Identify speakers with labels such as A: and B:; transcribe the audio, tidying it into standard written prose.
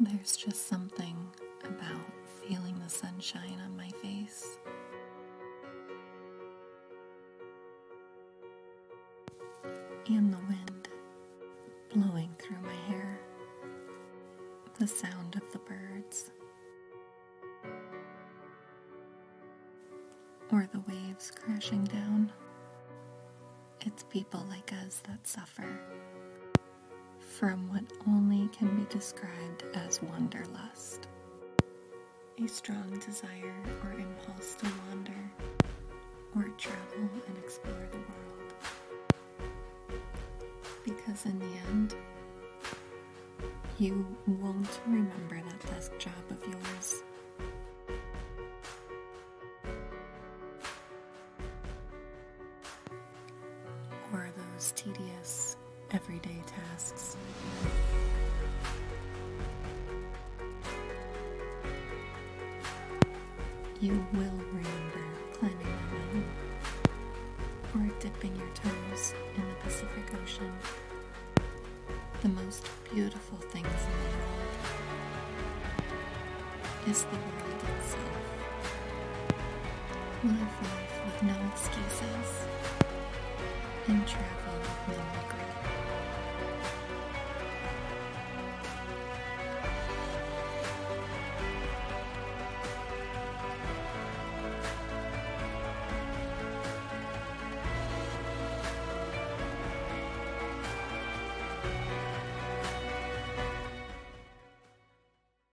A: There's just something about feeling the sunshine on my face. And the wind blowing through my hair. The sound of the birds. Or the waves crashing down. It's people like us that suffer from what only can be described as wanderlust. A strong desire or impulse to wander or travel and explore the world. Because in the end, you won't remember that desk job of yours. Or those tedious, everyday tasks. You will remember climbing the mountain or dipping your toes in the Pacific Ocean. The most beautiful things in the world is the world itself. Live life with no excuses and travel with no regrets.